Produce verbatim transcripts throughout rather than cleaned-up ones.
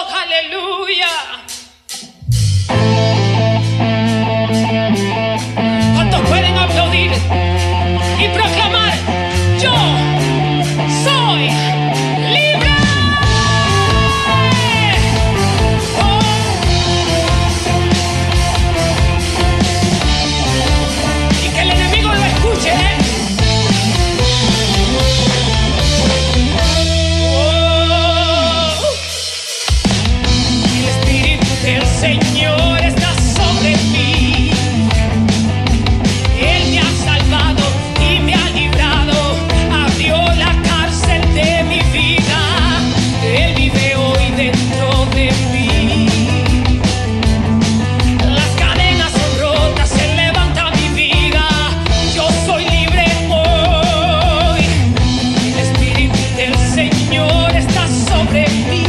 Oh, aleluya. ¿Cuántos pueden aplaudir y proclamar: yo soy libre? Oh. Y que el enemigo lo escuche, ¿eh? El Señor está sobre mí. Él me ha salvado y me ha librado. Abrió la cárcel de mi vida. Él vive hoy dentro de mí. Las cadenas son rotas, se levanta mi vida. Yo soy libre hoy. El Espíritu del Señor está sobre mí.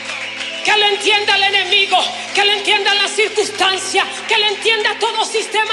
Que lo entienda el enemigo, que lo entienda la circunstancia, que lo entienda todo sistema